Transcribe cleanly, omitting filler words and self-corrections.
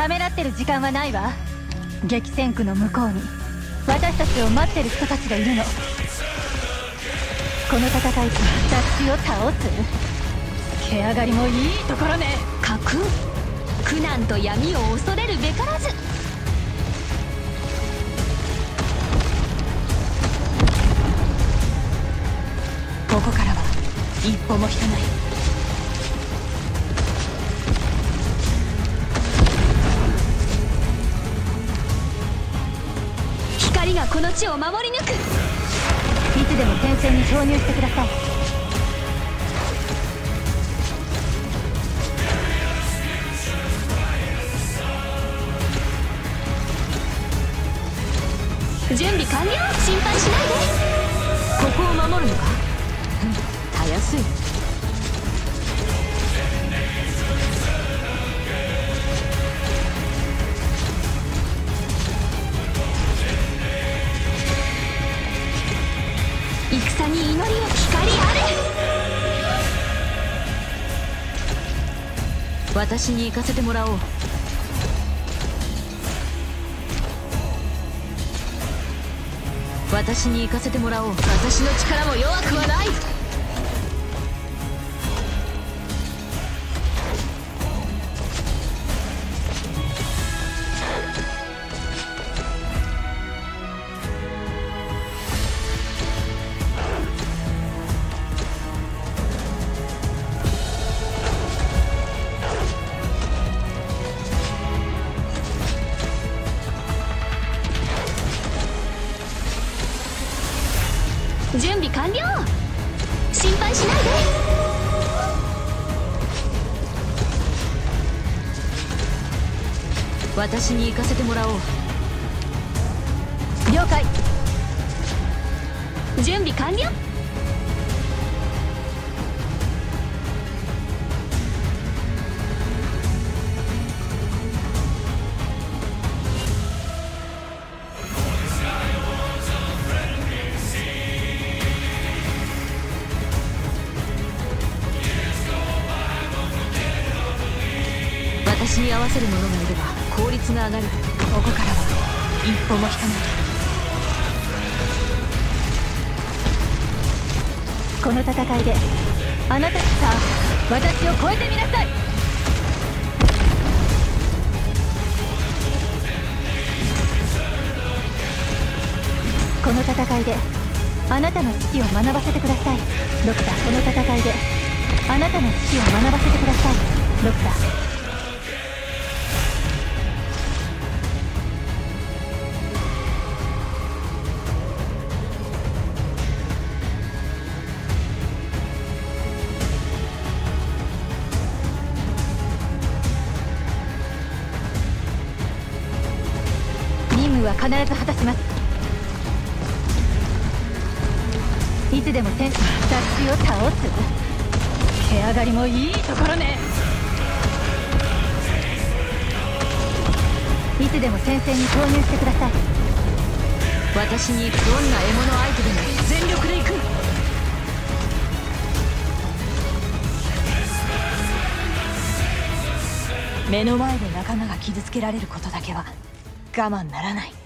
ためらってる時間はないわ。激戦区の向こうに私たちを待ってる人たちがいるの。この戦いで雑種を倒す。毛上がりもいいところね。 架空苦難と闇を恐れるべからず。 ここからは一歩も引かない。 光がこの地を守り抜く。 いつでも戦線に投入してください。 準備完了。心配しないで。ここを守るのか。たやすい。戦に祈りを。光あれ。私に行かせてもらおう。私に行かせてもらおう。私の力も弱くはない。準備完了。心配しないで。私に行かせてもらおう。 了解。 準備完了。私に合わせる者がいれば効率が上がる。 ここからは一歩も引かない。この戦いであなたたちさ、私を超えてみなさい。この戦いであなたの知識を学ばせてください。ドクター、この戦いであなたの知識を学ばせてください。ドクター。は必ず果たします。いつでも戦士雑種を倒す。毛上がりもいいところね。いつでも戦線に投入してください。 私にどんな獲物相手でも全力で行く。 目の前で仲間が傷つけられることだけは我慢ならない。